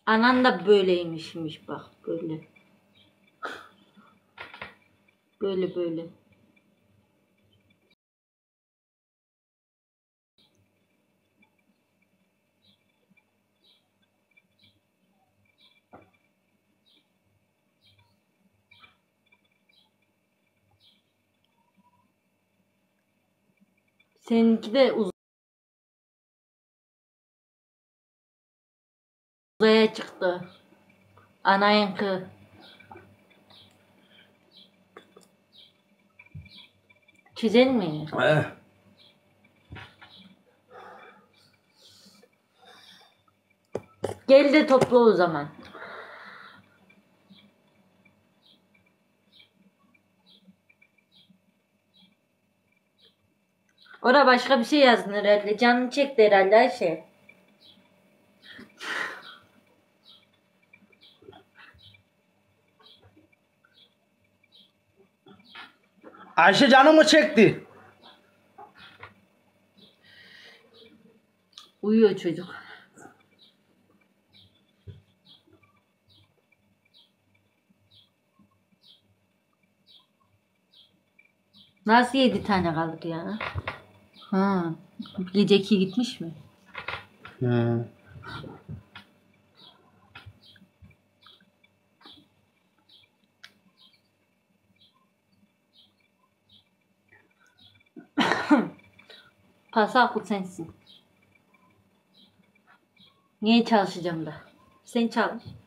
Anan da böyleymişmiş bak böyle. Böyle. Seninki de uzaya çıktı. Anayınkı. Çizen mi? Gel de topla o zaman. Orada başka bir şey yazdın herhalde. Canını çekti herhalde Ayşe. Ayşe canımı çekti. Uyuyor çocuk. Nasıl 7 tane kaldı ya? Ha. Gece 2 gitmiş mi? Hı. Pasaklı sensin. Niye çalışacağım da? Sen çalış.